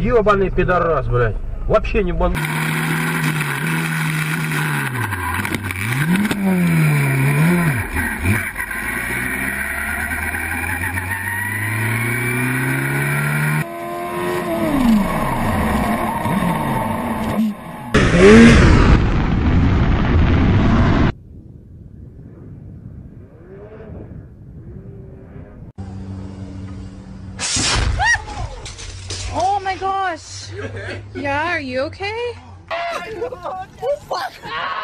Ёбаный пидорас, блядь. Вообще не бан... Oh my gosh! Yeah, are you okay? Oh, fuck!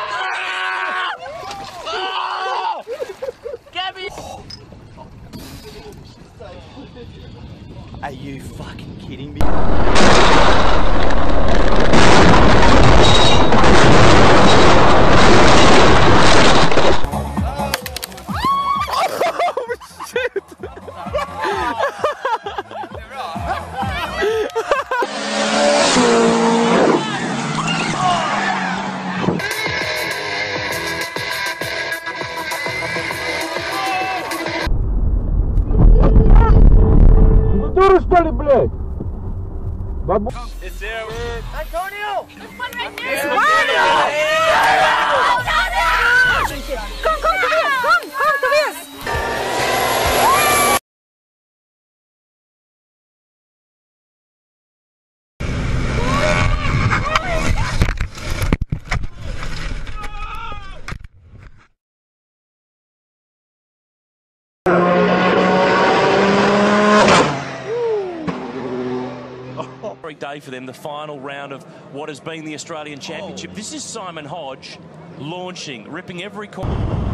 Get me! Are you fucking kidding me? Дура, что ли, блядь? Бабу... It's there. Antonio! There's one right there! There's one! Come, Tobias! Come, Tobias! Day for them, the final round of what has been the Australian Championship. This is Simon Hodge launching, ripping every corner.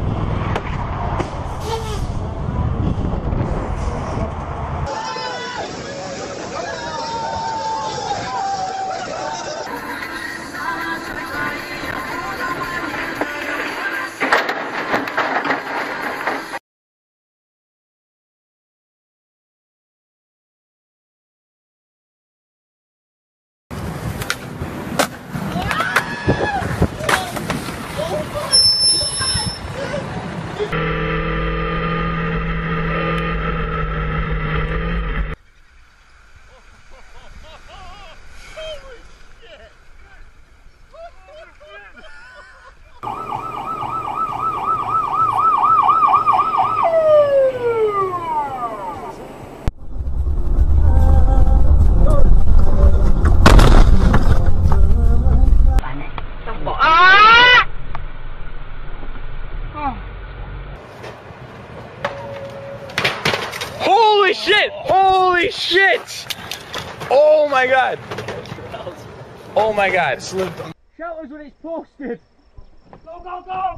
Holy shit! Holy shit! Oh my god! Oh my god! Shout us when it's posted! Go, go, go!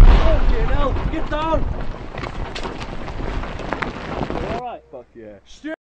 No, get down! Alright, fuck yeah.